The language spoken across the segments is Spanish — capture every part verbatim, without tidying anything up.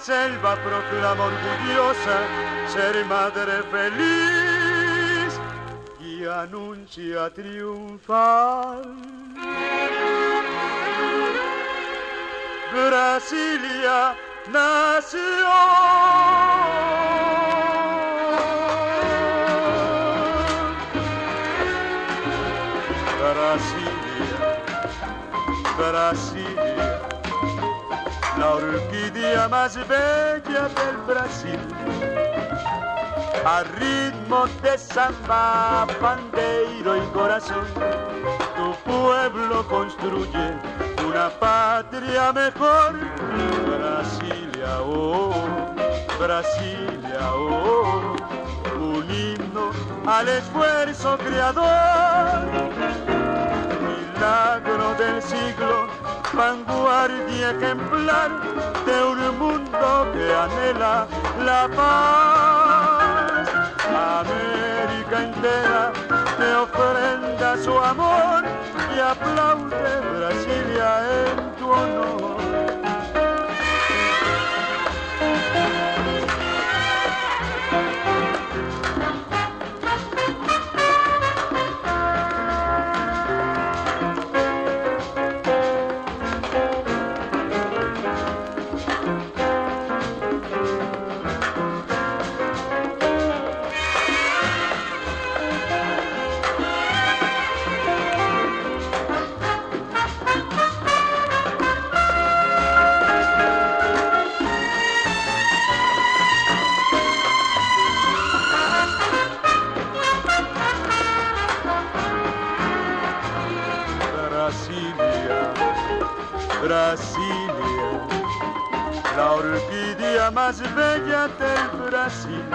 selva proclama orgullosa ser madre feliz y anuncia triunfal. Brasilia nació. Brasilia, Brasilia, la orquídea más bella del Brasil. A ritmo de samba, pandeiro y corazón, tu pueblo construye una patria mejor. Brasilia, oh, Brasilia, oh, un himno al esfuerzo creador. Milagro del siglo, vanguardia ejemplar de un mundo que anhela la paz. América entera te ofrenda su amor y aplaude Brasilia en tu honor. Brasilia, Brasilia, la orquídea más bella del Brasil.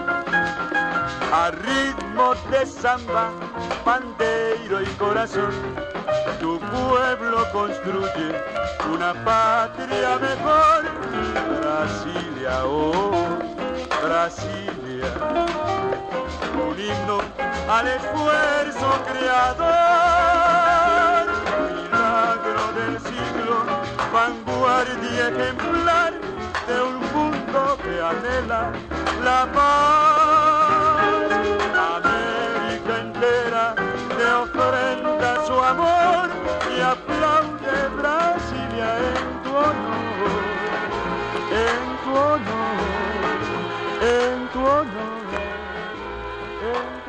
A ritmo de samba, pandeiro y corazón, tu pueblo construye una patria mejor. Brasilia, oh, Brasilia, un himno al esfuerzo creador. Milagro del siglo, vanguardia ejemplar de un mundo que anhela la paz. América entera te ofrenda su amor y aplaude Brasilia en tu honor, en tu honor, en tu honor, en